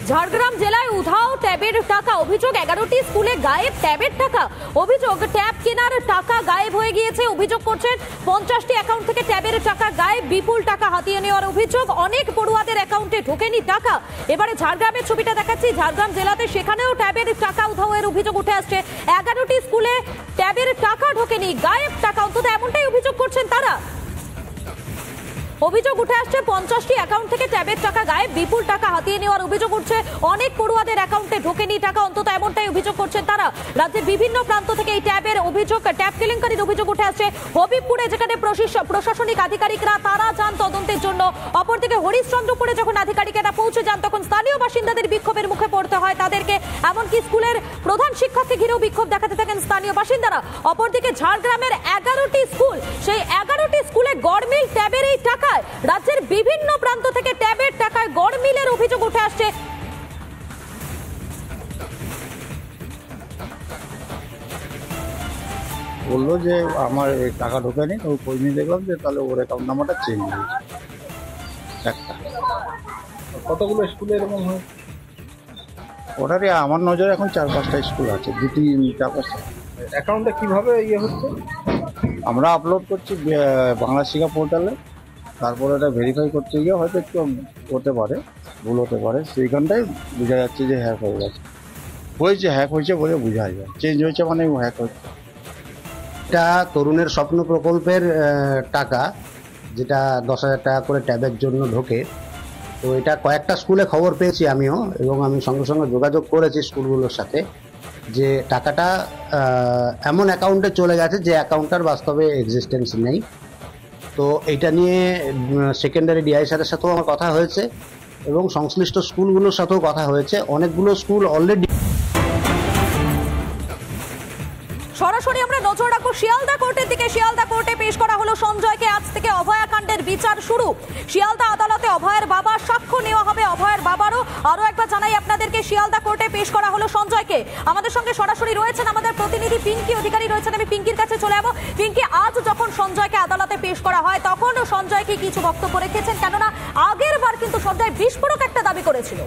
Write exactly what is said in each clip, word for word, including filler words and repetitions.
ঝাড়গ্রাম জেলায় উধাও ট্যাবের টাকা, অভিযোগ এগারোটি স্কুলে গায়েব ট্যাবের টাকা। অভিযোগ ট্যাব কেনার টাকা গায়েব হয়ে গিয়েছে। অভিযোগ করছেন পঞ্চাশটি অ্যাকাউন্ট থেকে ট্যাবের টাকা গায়েব, বিপুল টাকা হাতিয়ে নেওয়ার অভিযোগ। অনেক পড়ুয়াদের অ্যাকাউন্টে ঢোকেনি টাকা। এবারে ঝাড়গ্রামের ছবিটা দেখাচ্ছি, ঝাড়গ্রাম জেলাতে সেখানেও ট্যাবের টাকা উধাওয়ের অভিযোগ উঠে আসছে। এগারোটি স্কুলে ট্যাবের টাকা ঢোকেনি, গায়েব টাকা, অন্তত এমনটাই অভিযোগ করছেন তারা। অভিযোগ উঠে আসছে পঞ্চাশটি অ্যাকাউন্ট থেকে ট্যাবের টাকা গায়েব, বিপুল টাকা হাতিয়ে নেওয়ার অভিযোগ উঠছে। অনেক পড়ুয়াদের অ্যাকাউন্টে ঢোকেনি টাকা, অন্তত এমনটাই অভিযোগ করছেন তারা। রাজ্যের বিভিন্ন প্রান্ত থেকে এই ট্যাবের অভিযোগ, ট্যাব কেলেঙ্কারির অভিযোগ উঠে আসছে হবিবপুরে, যেখানে প্রশাসনিক আধিকারিকরা তারা যান তদন্তের জন্য। অপরদিকে হরিশ্চন্দ্রপুরে যখন আধিকারিকেরা পৌঁছে যান, তখন স্থানীয় বাসিন্দাদের বিক্ষোভের মুখে পড়তে হয় তাদেরকে। এমনকি স্কুলের প্রধান শিক্ষককে ঘিরেও বিক্ষোভ দেখাতে থাকেন স্থানীয় বাসিন্দারা। অপরদিকে ঝাড়গ্রামের এগারোটি স্কুল, সেই এগারোটি স্কুলে গড়মিল ট্যাবের এই টাকা। রাজ্যের বিভিন্ন প্রান্ত থেকে ট্যাবের টাকায় গড়মিলের অভিযোগ উঠে আসছে। বললো যে আমার এই টাকা ঢোকেনি, তো খোঁজ নিয়ে দেখলাম যে তাহলে ওর অ্যাকাউন্ট নাম্বারটা চেঞ্জ হয়েছে একটা। কতগুলো স্কুলে এরকম হয়? ওটারে আমার নজরে এখন চার পাঁচটা স্কুল আছে, দুটি চার পাঁচটা। অ্যাকাউন্টে কিভাবে ইয়ে হচ্ছে? আমরা আপলোড করছি বাংলা শিক্ষা পোর্টালে, তারপরে এটা ভেরিফাই করতে গিয়ে হয়তো একটু হতে পারে, ভুল হতে পারে, সেইখানটাই বোঝা যাচ্ছে যে হ্যাক হয়ে গেছে। হয়েছে, হ্যাক হয়েছে বলে বোঝা যায়, চেঞ্জ হয়েছে মানে হ্যাক হয়েছে। এটা তরুণের স্বপ্ন প্রকল্পের টাকা, যেটা দশ হাজার টাকা করে ট্যাবের জন্য ঢোকে। তো এটা কয়েকটা স্কুলে খবর পেয়েছি আমিও, এবং আমি সঙ্গে সঙ্গে যোগাযোগ করেছি স্কুলগুলোর সাথে, যে টাকাটা এমন অ্যাকাউন্টে চলে গেছে যে অ্যাকাউন্টটার বাস্তবে এক্সিস্টেন্স নেই। তো এটা নিয়ে সেকেন্ডারি ডিআই স্যারের সাথেও আমার কথা হয়েছে এবং সংশ্লিষ্ট স্কুলগুলোর সাথেও কথা হয়েছে। অনেকগুলো স্কুল অলরেডি। সরাসরি আমরা নজর রাখবো শিয়ালদা কোর্টের দিকে। শিয়ালদা কোর্টে পেশ করা হলো সঞ্জয়কে। আজ থেকে অভয়াকাণ্ডের বিচার শুরু। শিয়ালদা আদালতে অভয়ের বাবা সাক্ষ্য নেওয়া হবে, অভয়ের বাবারও। আরো একবার জানাই আপনাদেরকে, শিয়ালদা কোর্টে পেশ করা হলো সঞ্জয়কে। আমাদের সঙ্গে সরাসরি রয়েছেন আমাদের প্রতিনিধি পিঙ্কি অধিকারী রয়েছেন। আমি পিঙ্কির কাছে চলে যাবো। পিঙ্কি, আজ যখন সঞ্জয়কে আদালতে পেশ করা হয়, তখন সঞ্জয় কি কিছু বক্তব্য রেখেছেন? কেননা আগের বার কিন্তু সঞ্জয় বিস্ফোরক একটা দাবি করেছিল।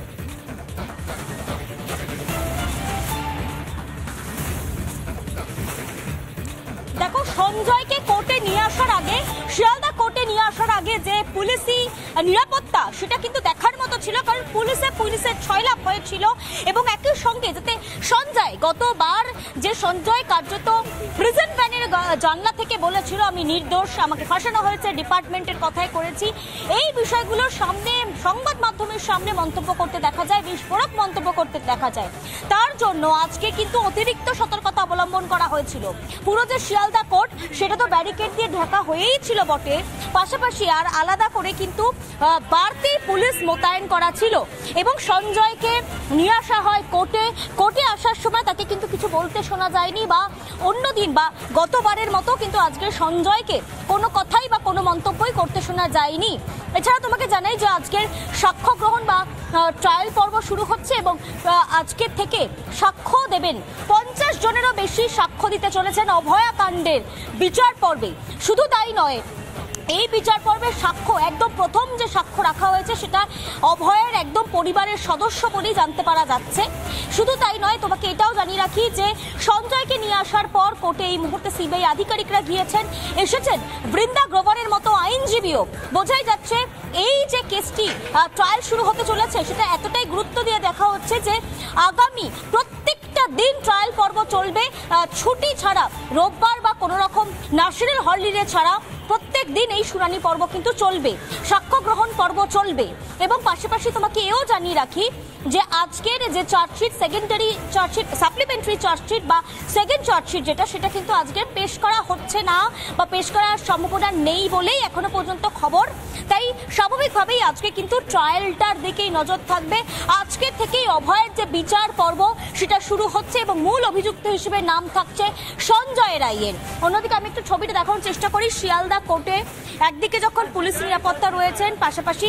দেখো, সঞ্জয়কে কোর্টে নিয়ে আসার আগে, শিয়ালদা কোর্টে নিয়ে আসার আগে যে পুলিশি নিরাপত্তা, সেটা কিন্তু দেখার মতো ছিল। কারণ পুলিশে পুলিশের ছয়লাভ হয়েছিল, এবং একই সঙ্গে যাতে সঞ্জয় গতবার যে সঞ্জয় কার্যত প্রিজন ভ্যানের জানলা থেকে বলেছিল আমি নির্দোষ, আমাকে ফাঁসানো হয়েছে, ডিপার্টমেন্টের কথাই করেছি, এই বিষয়গুলোর সামনে সংবাদ মাধ্যমের সামনে মন্তব্য করতে দেখা যায়, বিস্ফোরক মন্তব্য করতে দেখা যায়। তার জন্য আজকে কিন্তু অতিরিক্ত সতর্কতা অবলম্বন করা হয়েছিল। পুরো যে শিয়ালদা কোর্ট, সেটা তো ব্যারিকেড দিয়ে ঢাকা হয়েই ছিল বটে, পাশাপাশি আর আলাদা করে কিন্তু বাড়তি পুলিশ মোতায়েন করা ছিল। এবং সঞ্জয়কে নিয়ে আসা হয় কোর্টে। কোর্টে আসার সময় তাকে কিন্তু কিছু বলতে শোনা যায়নি, বা অন্যদিন বা গতবারের মতো কিন্তু আজকে সঞ্জয়কে কোনো কথাই বা কোনো মন্তব্যই করতে শোনা যায়নি। এছাড়া তোমাকে জানাই যে আজকের সাক্ষ্য গ্রহণ বা ট্রায়াল পর্ব শুরু হচ্ছে, এবং আজকের থেকে সাক্ষ্য দেবেন পঞ্চাশ জনেরও বেশি সাক্ষ্য দিতে চলেছেন অভয়াকাণ্ডের বিচার পর্বে। শুধু তাই নয়, এই বিচার পর্বের সাক্ষ্য, একদম প্রথম যে সাক্ষ্য রাখা হয়েছে সেটা অভয়ের একদম পরিবারের সদস্য বলেই জানতে পারা যাচ্ছে। শুধু তাই নয়, তোমাকে এটাও জানিয়ে রাখি যে সঞ্জয়কে নিয়ে আসার পর কোর্টে এই মুহূর্তে সিবিআই আধিকারিকরা গিয়েছেন, এসেছেন বৃন্দা গ্রোভারের মতো আইনজীবীও। বোঝাই যাচ্ছে এই যে কেসটি ট্রায়াল শুরু হতে চলেছে, সেটা এতটাই গুরুত্ব দিয়ে দেখা হচ্ছে যে আগামী প্রত্যেকটা দিন ট্রায়াল পর্ব চলবে, ছুটি ছাড়া, রোববার বা কোনো রকম ন্যাশনাল হলিডে ছাড়া প্রত্যেক দিন এই শুনানি পর্ব কিন্তু চলবে, সাক্ষ্য গ্রহণ পর্ব চলবে। এবং পাশাপাশি তোমাকে এও জানিয়ে রাখি যে আজকের যে chargesheet, secondary chargesheet, supplementary chargesheet বা সেকেন্ড চার্জশিট যেটা, সেটা কিন্তু আজকের পেশ করা হচ্ছে না, বা পেশ করার সম্ভাবনা নেই বলেই এখনো পর্যন্ত খবর। তাই স্বাভাবিকভাবেই আজকে কিন্তু ট্রায়ালটার দিকেই নজর থাকবে। আজকে থেকেই অভয়ের যে বিচার পর্ব সেটা শুরু হচ্ছে, এবং মূল অভিযুক্ত হিসেবে নাম থাকছে সঞ্জয় রায়ের। অন্যদিকে আমি একটু ছবিটা দেখানোর চেষ্টা করি। শিয়ালদা কোর্টে একদিকে যখন পুলিশ নিরাপত্তা রয়েছেন, পাশাপাশি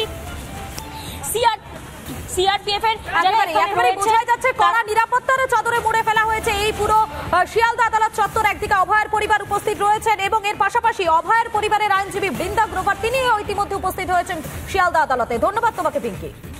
সিআর সিআরপিএফ এর একেবারে বোঝা যাচ্ছে কড়া নিরাপত্তার চাদরে মুড়ে ফেলা হয়েছে এই পুরো শিয়ালদা আদালত চত্বর। একদিকে অভয়ের পরিবার উপস্থিত রয়েছেন, এবং এর পাশাপাশি অভয়ের পরিবারের আইনজীবী বৃন্দা গ্রোভার, তিনি ইতিমধ্যে উপস্থিত হয়েছেন শিয়ালদা আদালতে। ধন্যবাদ তোমাকে পিঙ্কি।